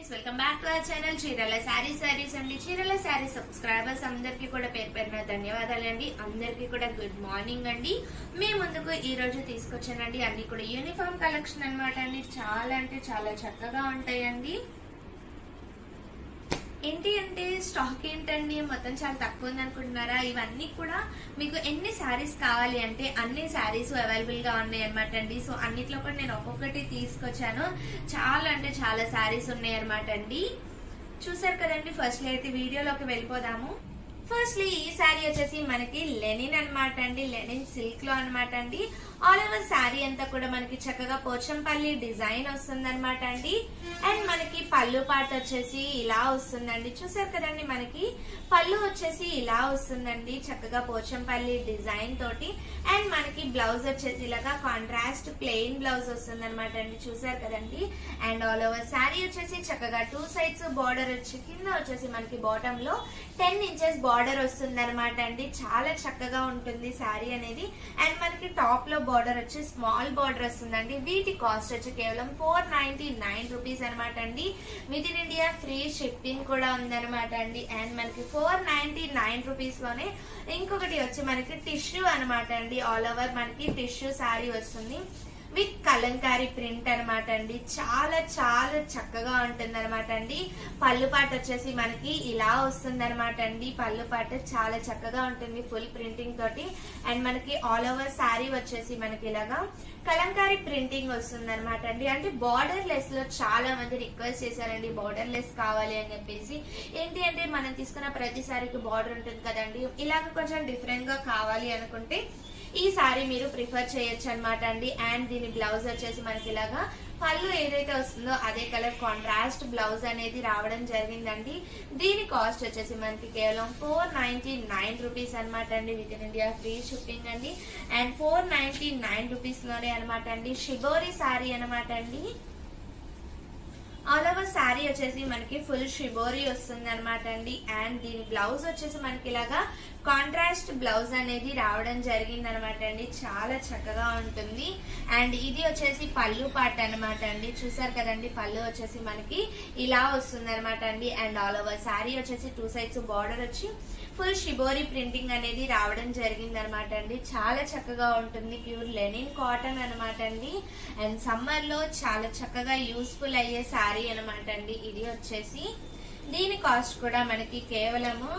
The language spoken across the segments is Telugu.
Friends welcome back to our channel చీరల సారీస్ అండి. చీరల సారీస్ సబ్స్క్రైబర్స్ అందరికీ కూడా పేరు పేరున ధన్యవాదాలండి. అందరికీ కూడా గుడ్ మార్నింగ్ అండి. మేము ముందుకు ఈ రోజు తీసుకొచ్చానండి అన్ని కూడా యూనిఫామ్ కలెక్షన్ అన్నమాట అండి. చాలా అంటే చాలా చక్కగా ఉంటాయండి. ఏంటి అంటే స్టాక్ ఏంటండి మొత్తం చాలా తక్కువ ఉంది అనుకుంటున్నారా? ఇవన్నీ కూడా మీకు ఎన్ని శారీస్ కావాలి అంటే అన్ని శారీస్ అవైలబుల్ గా ఉన్నాయి అనమాట అండి. సో అన్నిట్లో కూడా నేను ఒక్కొక్కటి తీసుకొచ్చాను. చాలా అంటే చాలా శారీస్ ఉన్నాయి అనమాట అండి. చూసారు కదండి. ఫస్ట్ అయితే వీడియోలోకి వెళ్ళిపోదాము. ఫస్ట్లీ ఈ శారీ వచ్చేసి మనకి లెనిన్ అనమాట అండి. లెనిన్ సిల్క్ లో అనమాట అండి. ఆల్ ఓవర్ శారీ అంతా కూడా మనకి చక్కగా పోచంపల్లి డిజైన్ వస్తుంది అనమాట అండి. అండ్ మనకి పళ్ళు పార్ట్ వచ్చేసి ఇలా వస్తుందండి. చూసారు కదండి. మనకి పళ్ళు వచ్చేసి ఇలా వస్తుందండి చక్కగా పోచంపల్లి డిజైన్ తోటి. అండ్ మనకి బ్లౌజ్ వచ్చేసి ఇలాగా కాంట్రాస్ట్ ప్లెయిన్ బ్లౌజ్ వస్తుంది అనమాట అండి. చూసారు కదండి. అండ్ ఆల్ ఓవర్ శారీ వచ్చేసి చక్కగా 2 సైడ్స్ బార్డర్ వచ్చి కింద వచ్చేసి మనకి బాటమ్ లో 10 ఇంచెస్ బార్డర్ వస్తుంది అనమాట అండి. చాలా చక్కగా ఉంటుంది శారీ అనేది. అండ్ మనకి టాప్ లో బార్డర్ వచ్చి స్మాల్ బార్డర్ వస్తుందండి. వీటి కాస్ట్ వచ్చి కేవలం 499 రూపీస్ అనమాట అండి. Within India free shipping కూడా ఉందనమాట అండి. అండ్ మనకి 499 రూపీస్ లోనే ఇంకొకటి వచ్చి మనకి టిష్యూ అనమాట అండి. ఆల్ ఓవర్ మనకి టిష్యూ శారీ వస్తుంది విత్ కలంకారీ ప్రింట్ అనమాట అండి. చాలా చాలా చక్కగా ఉంటుంది అనమాట అండి. పళ్ళు పాట వచ్చేసి మనకి ఇలా వస్తుంది అనమాట అండి. పళ్ళు పాట చాలా చక్కగా ఉంటుంది ఫుల్ ప్రింటింగ్ తోటి. అండ్ మనకి ఆల్ ఓవర్ శారీ వచ్చేసి మనకి ఇలాగా కలంకారీ ప్రింటింగ్ వస్తుంది అనమాట అండి. అంటే బార్డర్ లెస్ లో చాలా మంది రిక్వెస్ట్ చేశారండి బార్డర్ లెస్ కావాలి అని చెప్పేసి. ఏంటి అంటే మనం తీసుకున్న ప్రతి సారీకి బార్డర్ ఉంటుంది కదండి. ఇలాగ కొంచెం డిఫరెంట్ గా కావాలి అనుకుంటే ఈ సారీ మీరు ప్రిఫర్ చేయొచ్చు అనమాట అండి. అండ్ దీని బ్లౌజ్ వచ్చేసి మనకి ఇలాగా పళ్ళు ఏదైతే వస్తుందో అదే కలర్ కాంట్రాస్ట్ బ్లౌజ్ అనేది రావడం జరిగిందండి. దీని కాస్ట్ వచ్చేసి మనకి కేవలం 499 రూపీస్ అనమాట అండి. Within India free shipping అండి. అండ్ 499 రూపీస్ లోనే అనమాట అండి. షిబోరి సారీ అనమాట అండి. ఆల్ ఓవర్ శారీ వచ్చేసి మనకి ఫుల్ షిబోరి వస్తుంది అనమాట అండి. అండ్ దీని బ్లౌజ్ వచ్చేసి మనకి ఇలాగా కాంట్రాస్ట్ బ్లౌజ్ అనేది రావడం జరిగింది అనమాట అండి. చాలా చక్కగా ఉంటుంది. అండ్ ఇది వచ్చేసి పళ్ళు పార్ట్ అనమాట అండి. చూసారు కదండి. పళ్ళు వచ్చేసి మనకి ఇలా వస్తుంది అనమాట అండి. అండ్ ఆల్ ఓవర్ శారీ వచ్చేసి 2 సైడ్స్ బార్డర్ వచ్చి ఫుల్ షిబోరి ప్రింటింగ్ అనేది రావడం జరిగింది అనమాట అండి. చాలా చక్కగా ఉంటుంది. ప్యూర్ లెనిన్ కాటన్ అనమాట అండి. అండ్ సమ్మర్ లో చాలా చక్కగా యూస్ఫుల్ అయ్యే శారీ అనమాట అండి. ఇది వచ్చేసి దీని కాస్ట్ కూడా మనకి కేవలము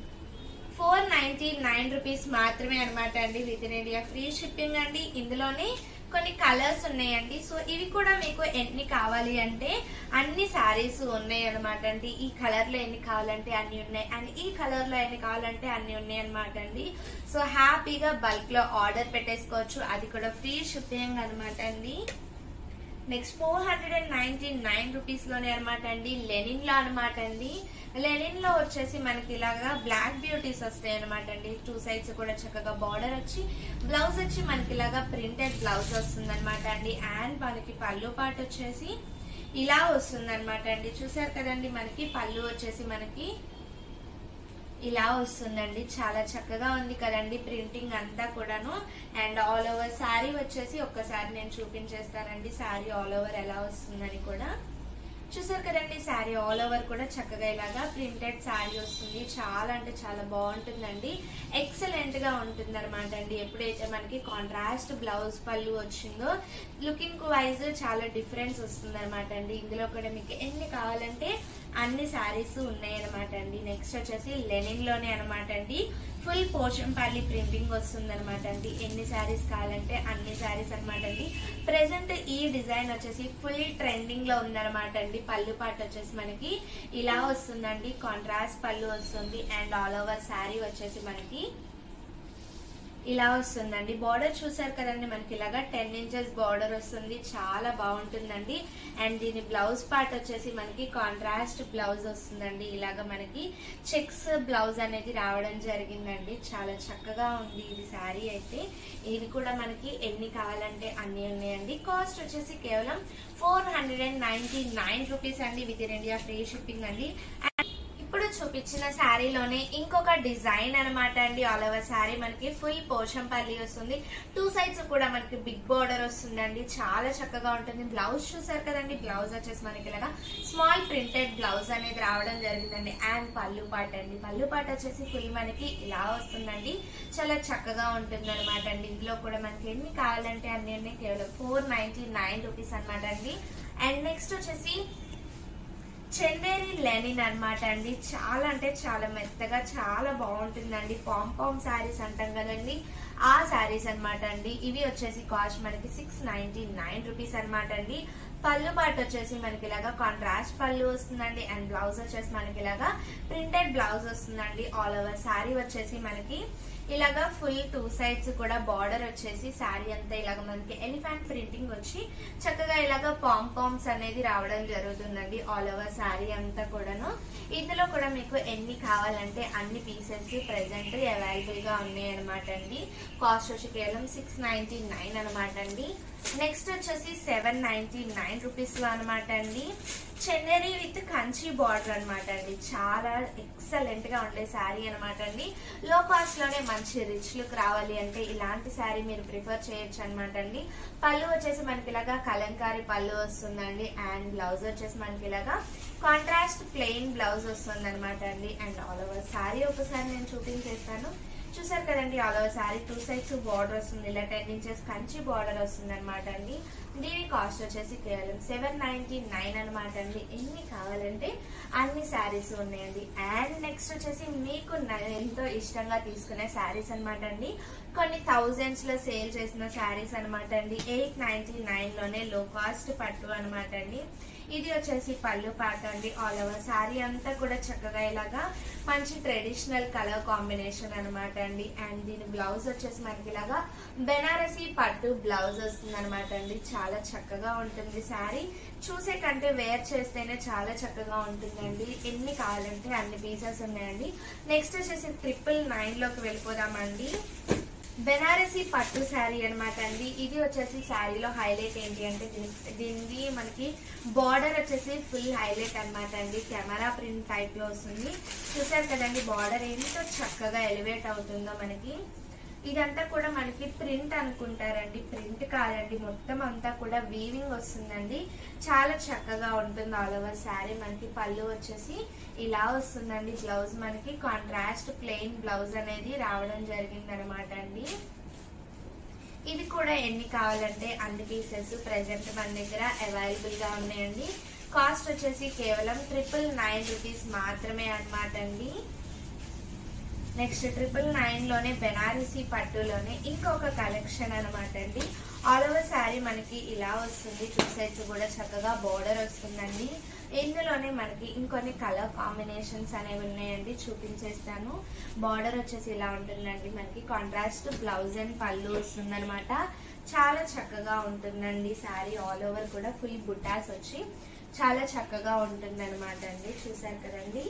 499 రూపీస్ మాత్రమే అనమాట అండి. Within India free shipping అండి. ఇందులోనే కొన్ని కలర్స్ ఉన్నాయండి. సో ఇవి కూడా మీకు ఎన్ని కావాలి అంటే అన్ని శారీస్ ఉన్నాయి అనమాట అండి. ఈ కలర్ లో ఎన్ని కావాలంటే అన్ని ఉన్నాయి. అండ్ ఈ కలర్ లో ఎన్ని కావాలంటే అన్ని ఉన్నాయి అనమాట అండి. సో హ్యాపీగా బల్క్ లో ఆర్డర్ పెట్టేసుకోవచ్చు. అది కూడా ఫ్రీ షిప్పింగ్ అనమాట అండి. నెక్స్ట్ 499 రూపీస్ లోనే అనమాట అండి. లెనిన్ లో అనమాట అండి. లెనిన్ లో వచ్చేసి మనకి ఇలాగా బ్లాక్ బ్యూటీస్ వస్తాయి అనమాట అండి. 2 సైడ్స్ కూడా చక్కగా బార్డర్ వచ్చి బ్లౌజ్ వచ్చి మనకి ఇలాగా ప్రింటెడ్ బ్లౌజ్ వస్తుంది అనమాట అండి. అండ్ మనకి పళ్ళు పాటు వచ్చేసి ఇలా వస్తుంది అనమాట అండి. చూసారు కదండి. మనకి పళ్ళు వచ్చేసి మనకి ఇలా వస్తుందండి. చాలా చక్కగా ఉంది కదండి ప్రింటింగ్ అంతా కూడాను. అండ్ ఆల్ ఓవర్ శారీ వచ్చేసి ఒక్కసారి నేను చూపించేస్తానండి శారీ ఆల్ ఓవర్ ఎలా వస్తుందని కూడా. చూసారు కదండి. శారీ ఆల్ ఓవర్ కూడా చక్కగా ఇలాగా ప్రింటెడ్ శారీ వస్తుంది. చాలా అంటే చాలా బాగుంటుందండి. ఎక్సలెంట్ గా ఉంటుంది అనమాట అండి. ఎప్పుడైతే మనకి కాంట్రాస్ట్ బ్లౌజ్ పళ్ళు వచ్చిందో లుకింగ్ వైజ్ చాలా డిఫరెన్స్ వస్తుంది అనమాట అండి. ఇందులో కూడా మీకు ఎన్ని కావాలంటే అన్ని శారీస్ ఉన్నాయి అనమాట అండి. నెక్స్ట్ వచ్చేసి లెనిన్ లోనే అనమాట అండి. ఫుల్ పోచంపల్లి ప్రింటింగ్ వస్తుంది అనమాట అండి. ఎన్ని శారీస్ కావాలంటే అన్ని శారీస్ అనమాట అండి. ప్రెసెంట్ ఈ డిజైన్ వచ్చేసి ఫుల్ ట్రెండింగ్ లో ఉందన్నమాట అండి. పళ్ళు పాటు వచ్చేసి మనకి ఇలా వస్తుందండి. కాంట్రాస్ట్ పళ్ళు వస్తుంది. అండ్ ఆల్ ఓవర్ శారీ వచ్చేసి మనకి ఇలా వస్తుందండి. బార్డర్ చూసారు కదండి. మనకి ఇలాగా 10 ఇంచెస్ బార్డర్ వస్తుంది. చాలా బాగుంటుందండి. అండ్ దీని బ్లౌజ్ పార్ట్ వచ్చేసి మనకి కాంట్రాస్ట్ బ్లౌజ్ వస్తుందండి. ఇలాగా మనకి చెక్స్ బ్లౌజ్ అనేది రావడం జరిగిందండి. చాలా చక్కగా ఉంది ఇది శారీ అయితే. ఇది కూడా మనకి ఎన్ని కావాలంటే అన్ని ఉన్నాయండి. కాస్ట్ వచ్చేసి కేవలం 499 రూపీస్ అండి. Within India free shipping అండి. ఇప్పుడు చూపించిన శారీలోనే ఇంకొక డిజైన్ అనమాట అండి. ఆల్ ఓవర్ శారీ మనకి ఫుల్ పోచంపల్లి వస్తుంది. 2 సైడ్స్ కూడా మనకి బిగ్ బార్డర్ వస్తుందండి. చాలా చక్కగా ఉంటుంది. బ్లౌజ్ చూసారు కదండి, బ్లౌజ్ వచ్చేసి మనకి ఇలాగా స్మాల్ ప్రింటెడ్ బ్లౌజ్ అనేది రావడం జరిగిందండి. అండ్ పళ్ళు పాట అండి, పళ్ళు పాట వచ్చేసి ఫుల్ మనకి ఇలా వస్తుందండి. చాలా చక్కగా ఉంటుంది అనమాట అండి. ఇందులో కూడా మనకి ఎన్ని కావాలంటే అన్ని కేవలం 499 రూపీస్ అనమాట అండి. అండ్ నెక్స్ట్ వచ్చేసి చందేరి లెనిన్ అనమాట అండి. చాలా అంటే చాలా మెత్తగా చాలా బాగుంటుందండి. పామ్ శారీస్ అంటాం కదండి, ఆ శారీస్ అనమాట అండి. ఇవి వచ్చేసి కాస్ట్ మనకి 699 రూపీస్ అనమాట అండి. పళ్ళు పాటు వచ్చేసి మనకి ఇలాగా కాంట్రాస్ట్ పళ్ళు వస్తుందండి. అండ్ బ్లౌజ్ వచ్చేసి మనకి ఇలాగా ప్రింటెడ్ బ్లౌజ్ వస్తుందండి. ఆల్ ఓవర్ శారీ వచ్చేసి మనకి ఇలాగా ఫుల్ 2 సైడ్స్ కూడా బార్డర్ వచ్చేసి శారీ అంతా ఇలాగ మనకి ఎలిఫెంట్ ప్రింటింగ్ వచ్చి చక్కగా ఇలాగా పామ్స్ అనేది రావడం జరుగుతుందండి. ఆల్ ఓవర్ శారీ అంతా కూడాను. ఇందులో కూడా మీకు ఎన్ని కావాలంటే అన్ని పీసెస్ ప్రెసెంట్ అవైలబుల్ గా ఉన్నాయి అనమాట అండి. కాస్ట్ వచ్చి కేవలం 699 అనమాట అండి. నెక్స్ట్ వచ్చేసి 799 రూపీస్ లో అనమాట అండి. చందేరి విత్ కంచి బార్డర్ అనమాట అండి. చాలా ఎక్సలెంట్ గా ఉండే శారీ అనమాట అండి. లో కాస్ట్ లోనే మంచి రిచ్ లుక్ రావాలి అంటే ఇలాంటి శారీ మీరు ప్రిఫర్ చేయొచ్చు అనమాట అండి. పళ్ళు వచ్చేసి మనకి ఇలాగా కలంకారీ పళ్ళు వస్తుందండి. అండ్ బ్లౌజ్ వచ్చేసి మనకి ఇలాగా కాంట్రాస్ట్ ప్లెయిన్ బ్లౌజ్ వస్తుంది అనమాట అండి. అండ్ ఆల్ ఓవర్ శారీ ఒకసారి నేను చూపించేస్తాను. చూసారు కదండి, all over sari 2 sides border వస్తుంది. ఇలా 10 ఇంచెస్ కంచి బార్డర్ వస్తుంది అనమాట అండి. దీని కాస్ట్ వచ్చేసి కేవలం 799 అనమాట అండి. ఎన్ని కావాలంటే అన్ని శారీస్ ఉన్నాయండి. అండ్ నెక్స్ట్ వచ్చేసి మీకు ఎంతో ఇష్టంగా తీసుకునే శారీస్ అనమాట అండి. కొన్ని థౌజండ్స్ లో సేల్ చేసిన శారీస్ అనమాట అండి. 899 లోనే లో కాస్ట్ పట్టు అనమాట అండి. ఇది వచ్చేసి పళ్ళు పాట అండి. ఆల్ ఓవర్ శారీ అంతా కూడా చక్కగా ఇలాగా మంచి ట్రెడిషనల్ కలర్ కాంబినేషన్ అనమాట అండి. అండ్ దీని బ్లౌజ్ వచ్చేసి మనకి ఇలాగా బెనారసీ పట్టు బ్లౌజ్ వస్తుంది అనమాట అండి. చాలా చక్కగా ఉంటుంది శారీ. చూసే కంటే వేర్ చేస్తేనే చాలా చక్కగా ఉంటుందండి. ఎన్ని కావాలంటే అన్ని పీసెస్ ఉన్నాయండి. నెక్స్ట్ వచ్చేసి 999 లోకి వెళ్ళిపోదామండి. బెనారసీ పట్టు శారీ అనమాట అండి. ఇది వచ్చేసి శారీలో హైలైట్ ఏంటి అంటే దీనిది మనకి బార్డర్ వచ్చేసి ఫుల్ హైలైట్ అనమాట అండి. కెమెరా ప్రింట్ టైప్ లో వస్తుంది. చూసారు కదండి బార్డర్ ఎంతో చక్కగా ఎలివేట్ అవుతుందో మనకి. ఇదంతా కూడా మనకి ప్రింట్ అనుకుంటారండి, ప్రింట్ కాదండి. మొత్తం అంతా కూడా వీవింగ్ వస్తుందండి. చాలా చక్కగా ఉంటుంది ఆల్ ఓవర్ శారీ. మనకి పళ్ళు వచ్చేసి ఇలా వస్తుందండి. బ్లౌజ్ మనకి కాంట్రాస్ట్ ప్లెయిన్ బ్లౌజ్ అనేది రావడం జరిగింది అనమాట అండి. ఇది కూడా ఎన్ని కావాలంటే అన్ని పీసెస్ ప్రెసెంట్ మన దగ్గర అవైలబుల్ గా ఉన్నాయండి. కాస్ట్ వచ్చేసి కేవలం 999 రూపీస్ మాత్రమే అనమాట అండి. నెక్స్ట్ 999 లోనే బెనారసీ పట్టులోనే ఇంకొక కలెక్షన్ అనమాట అండి. ఆల్ ఓవర్ శారీ మనకి ఇలా వస్తుంది. 2 సైడ్స్ కూడా చక్కగా బోర్డర్ వస్తుందండి. ఇందులోనే మనకి ఇంకొన్ని కలర్ కాంబినేషన్స్ అనేవి ఉన్నాయండి, చూపించేస్తాను. బార్డర్ వచ్చేసి ఇలా ఉంటుందండి. మనకి కాంట్రాస్ట్ బ్లౌజ్ అండ్ పళ్ళు వస్తుంది అనమాట. చాలా చక్కగా ఉంటుందండి శారీ. ఆల్ ఓవర్ కూడా ఫుల్ బుటాస్ వచ్చి చాలా చక్కగా ఉంటుంది అనమాట అండి. చూసారు కదండి.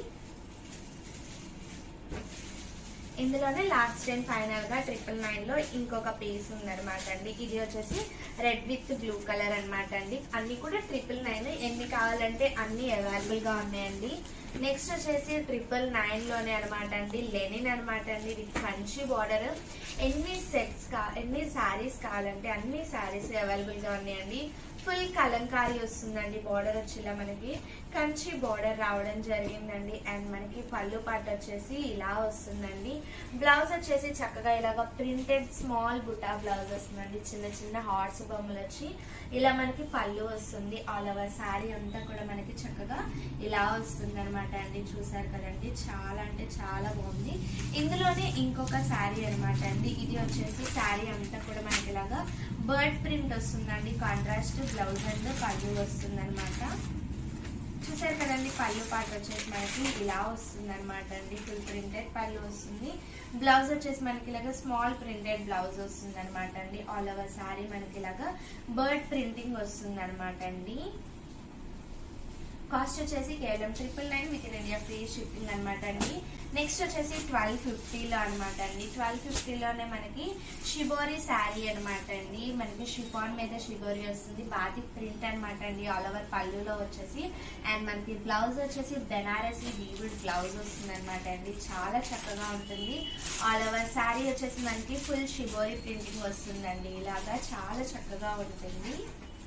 ఇందులోనే లాస్ట్ అండ్ ఫైనల్ గా 999 లో ఇంకొక పీస్ ఉందన్నమాట అండి. ఇది వచ్చేసి రెడ్ విత్ బ్లూ కలర్ అనమాట అండి. అన్ని కూడా 999. ఎన్ని కావాలంటే అన్ని అవైలబుల్ గా ఉన్నాయండి. నెక్స్ట్ వచ్చేసి 999 లోనే అనమాట అండి లెనిన్ అనమాట అండి. With Kanchi border. ఎన్ని శారీస్ కావాలంటే అన్ని శారీస్ అవైలబుల్ గా ఉన్నాయండి. ఫుల్ కలంకారీ వస్తుందండి. బార్డర్ వచ్చి ఇలా మనకి కంచి బార్డర్ రావడం జరిగిందండి. అండ్ మనకి పళ్ళు పాట వచ్చేసి ఇలా వస్తుందండి. బ్లౌజ్ వచ్చేసి చక్కగా ఇలాగ ప్రింటెడ్ స్మాల్ బుటా బ్లౌజ్ వస్తుందండి. చిన్న చిన్న హార్ట్స్ బొమ్మలు వచ్చి ఇలా మనకి పళ్ళు వస్తుంది. ఆల్ ఓవర్ శారీ అంతా కూడా మనకి చక్కగా ఇలా వస్తుంది అనమాట అండి. చూసారు కదండి, చాలా అంటే చాలా బాగుంది. ఇందులోనే ఇంకొక శారీ అనమాట అండి. ఇది వచ్చేసి శారీ అంతా కూడా మనకి ఇలాగా బర్డ్ ప్రింట్ వస్తుందండి. కాంట్రాస్ట్ బ్లౌజ్ అండ్ పళ్ళు వస్తుంది అనమాట. చూసారు కదండి, పళ్ళు పాట వచ్చేసి మనకి ఇలా వస్తుంది అనమాట అండి. ఫుల్ ప్రింటెడ్ పళ్ళు వస్తుంది. బ్లౌజ్ వచ్చేసి మనకి ఇలాగా స్మాల్ ప్రింటెడ్ బ్లౌజ్ వస్తుంది అనమాట అండి. ఆల్ ఓవర్ శారీ మనకి ఇలాగా బర్డ్ ప్రింటింగ్ వస్తుంది అనమాట అండి. కాస్ట్ వచ్చేసి కేవలం 999 within India free shipping అనమాట అండి. నెక్స్ట్ వచ్చేసి 1250లో అనమాట అండి. 1250లోనే మనకి షిబోరి శారీ అనమాట అండి. మనకి షిఫాన్ మీద షిబోరి వస్తుంది, బాతిక్ ప్రింట్ అనమాట అండి. ఆల్ ఓవర్ పళ్ళులో వచ్చేసి అండ్ మనకి బ్లౌజ్ వచ్చేసి బెనారసీ వీవుడ్ బ్లౌజ్ వస్తుంది అనమాట అండి. చాలా చక్కగా ఉంటుంది. ఆల్ ఓవర్ శారీ వచ్చేసి మనకి ఫుల్ షిబోరి ప్రింటింగ్ వస్తుందండి. ఇలాగా చాలా చక్కగా ఉంటుంది.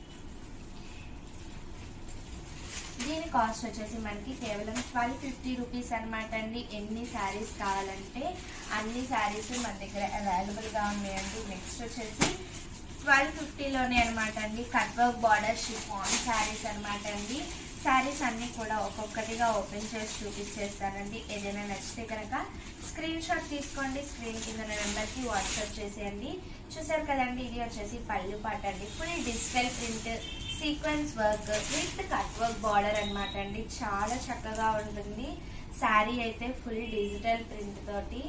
దీని కాస్ట్ వచ్చేసి మనకి కేవలం 1250 రూపీస్ అనమాట అండి. ఎన్ని శారీస్ కావాలంటే అన్ని శారీస్ మన దగ్గర అవైలబుల్గా ఉన్నాయండి. నెక్స్ట్ వచ్చేసి 1250లోనే అనమాట అండి cut work border chiffon saris అనమాట అండి. శారీస్ అన్ని కూడా ఒక్కొక్కటిగా ఓపెన్ చేసి చూపించేస్తానండి. ఏదైనా నచ్చితే కనుక స్క్రీన్ షాట్ తీసుకోండి, స్క్రీన్ కింద నెంబర్కి వాట్సాప్ చేసేయండి. చూసారు కదండి, ఇది వచ్చేసి పళ్ళు పాట అండి. Full digital print sequence work with cut work border అనమాట అండి. చాలా చక్కగా ఉంటుంది. శారీ అయితే ఫుల్ డిజిటల్ ప్రింట్ తోటి.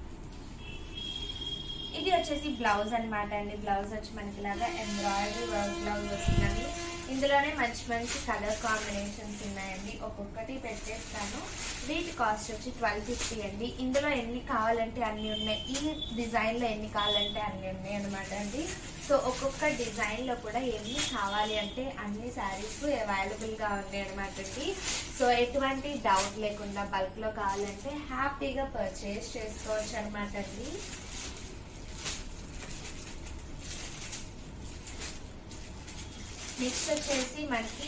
ఇది వచ్చేసి బ్లౌజ్ అనమాట అండి. బ్లౌజ్ వచ్చి మనకి ఇలాగా ఎంబ్రాయిడరీ వర్క్ బ్లౌజ్ వస్తుందండి. ఇందులోనే మంచి మంచి కలర్ కాంబినేషన్స్ ఉన్నాయండి. ఒక్కొక్కటి పెట్టేస్తాను. వీటి కాస్ట్ వచ్చి 1250 అండి. ఇందులో ఎన్ని కావాలంటే అన్ని ఉన్నాయి. ఈ డిజైన్లో ఎన్ని కావాలంటే అన్ని ఉన్నాయి అనమాట అండి. సో ఒక్కొక్క డిజైన్లో కూడా ఎన్ని కావాలి అంటే అన్ని శారీస్ అవైలబుల్గా ఉన్నాయి అనమాట అండి. సో ఎటువంటి డౌట్ లేకుండా బల్క్లో కావాలంటే హ్యాపీగా పర్చేస్ చేసుకోవచ్చు అనమాట అండి. నెక్స్ట్ వచ్చేసి మనకి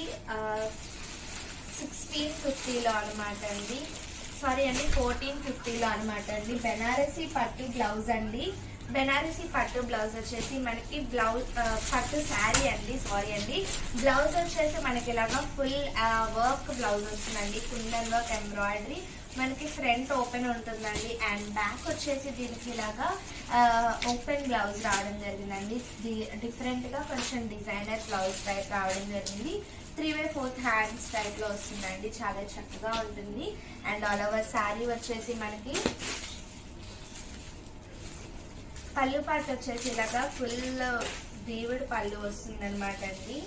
1650లో అనమాట అండి. సారీ అండి 1450లో అనమాట అండి. బెనారసీ పట్టు బ్లౌజ్ అండి. బెనారసీ పట్టు బ్లౌజ్ వచ్చేసి మనకి బ్లౌజ్ పట్టు శారీ అండి. సారీ అండి, బ్లౌజ్ వచ్చేసి మనకి ఇలాగా ఫుల్ వర్క్ బ్లౌజ్ వస్తుందండి. కుందన్ వర్క్ ఎంబ్రాయిడరీ మనకి ఫ్రంట్ ఓపెన్ ఉంటుందండి. అండ్ బ్యాక్ వచ్చేసి దీనికి ఇలాగా ఓపెన్ బ్లౌజ్ రావడం జరిగిందండి. డిఫరెంట్గా కొంచెం డిజైనర్ బ్లౌజ్ టైప్ రావడం జరిగింది. 3/4 హ్యాండ్స్ టైప్లో వస్తుందండి. చాలా చక్కగా ఉంటుంది. అండ్ ఆల్ ఓవర్ శారీ వచ్చేసి మనకి పళ్ళు పాట వచ్చేసి ఇలాగా ఫుల్ వీవుడ్ పళ్ళు వస్తుంది అనమాట అండి.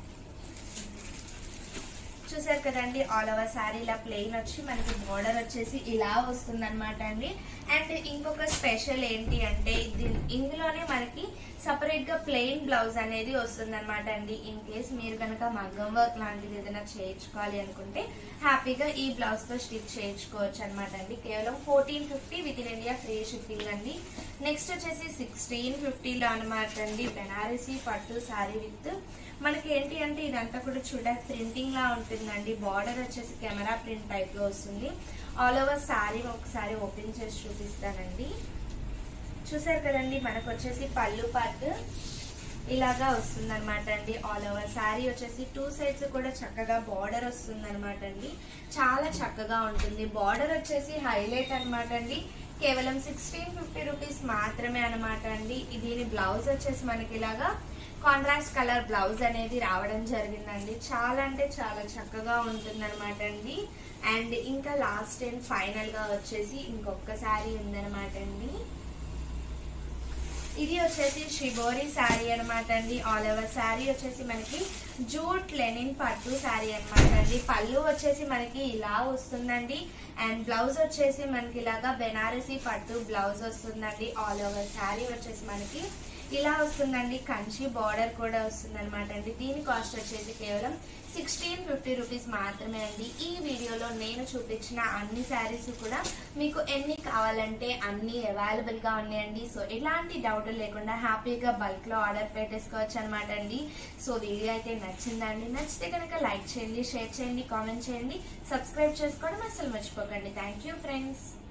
చూసారు కదండి, ఆల్ ఓవర్ శారీ ఇలా ప్లెయిన్ వచ్చి మనకి బోర్డర్ వచ్చేసి ఇలా వస్తుంది అనమాట అండి. అండ్ ఇంకొక స్పెషల్ ఏంటి అంటే ఇందులోనే మనకి సపరేట్ గా ప్లెయిన్ బ్లౌజ్ అనేది వస్తుంది అనమాట అండి. ఇన్ కేస్ మీరు కనుక మగ్గం వర్క్ లాంటిది ఏదైనా చేయించుకోవాలి అనుకుంటే హ్యాపీగా ఈ బ్లౌజ్ తో స్టిచ్ చేయించుకోవచ్చు అనమాట అండి. కేవలం 1450 within India free shipping అండి. నెక్స్ట్ వచ్చేసి 1650లో అనమాట అండి బెనారసీ పట్టు శారీ విత్ మనకి ఏంటి అంటే ఇదంతా కూడా చూడడానికి ప్రింటింగ్ లా ఉంటుందండి. బార్డర్ వచ్చేసి కెమెరా ప్రింట్ టైప్ లో వస్తుంది. ఆల్ ఓవర్ శారీ ఒకసారి ఓపెన్ చేసి చూపిస్తానండి. చూసారు కదండి, మనకు వచ్చేసి పళ్ళు పార్ట్ ఇలాగా వస్తుంది అనమాట అండి. ఆల్ ఓవర్ శారీ వచ్చేసి 2 సైడ్స్ కూడా చక్కగా బార్డర్ వస్తుంది అనమాట అండి. చాలా చక్కగా ఉంటుంది. బార్డర్ వచ్చేసి హైలైట్ అనమాట అండి. కేవలం 1650 రూపీస్ మాత్రమే అనమాట అండి. దీని బ్లౌజ్ వచ్చేసి మనకి ఇలాగా కాంట్రాస్ట్ కలర్ బ్లౌజ్ అనేది రావడం జరిగిందండి. చాలా అంటే చాలా చక్కగా ఉంటుంది అనమాట అండి. అండ్ ఇంకా లాస్ట్ అండ్ ఫైనల్ గా వచ్చేసి ఇంకొక శారీ ఉందనమాట అండి. ఇది వచ్చేసి షిబోరి శారీ అనమాట అండి. ఆల్ ఓవర్ శారీ వచ్చేసి మనకి జూట్ లెనిన్ పట్టు శారీ అనమాట అండి. పళ్ళు వచ్చేసి మనకి ఇలా వస్తుందండి. అండ్ బ్లౌజ్ వచ్చేసి మనకి ఇలాగా బెనారసీ పట్టు బ్లౌజ్ వస్తుందండి. ఆల్ ఓవర్ శారీ వచ్చేసి మనకి ఇలా వస్తుందండి. కంచి బార్డర్ కూడా వస్తుంది అనమాట అండి. దీని కాస్ట్ వచ్చేసి కేవలం 1650 రూపీస్ మాత్రమే అండి. ఈ వీడియోలో నేను చూపించిన అన్ని శారీస్ కూడా మీకు ఎన్ని కావాలంటే అన్ని అవైలబుల్ గా ఉన్నాయండి. సో ఎలాంటి డౌట్ లేకుండా హ్యాపీగా బల్క్ లో ఆర్డర్ పెట్టేసుకోవచ్చు అనమాట అండి. సో వీడియో అయితే నచ్చిందండి. నచ్చితే కనుక లైక్ చేయండి, షేర్ చేయండి, కామెంట్ చేయండి, సబ్స్క్రైబ్ చేసుకోవడం అస్సలు మర్చిపోకండి. Thank you friends.